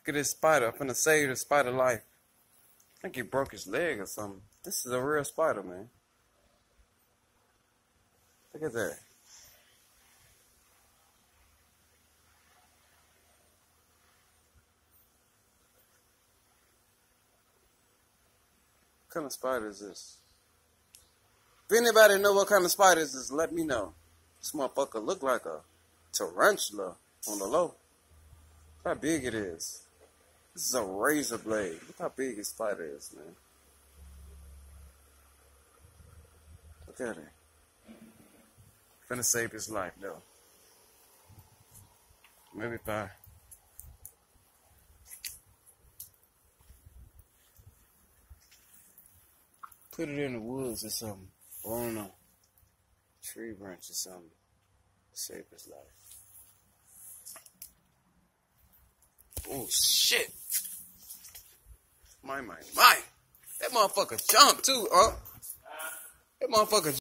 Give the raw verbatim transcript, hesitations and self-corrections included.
Look at this spider. I'm finna save the spider life. I think he broke his leg or something. This is a real spider, man. Look at that. What kind of spider is this? If anybody know what kind of spider this is, let me know. This motherfucker look like a tarantula on the low. Look how big it is. This is a razor blade. Look how big his spider is, man. Look at it. Finna save his life, though. Maybe if I... put it in the woods or something. Or on a tree branch or something. Save his life. Oh, shit. My, my, my. That motherfucker jumped, too, huh? That motherfucker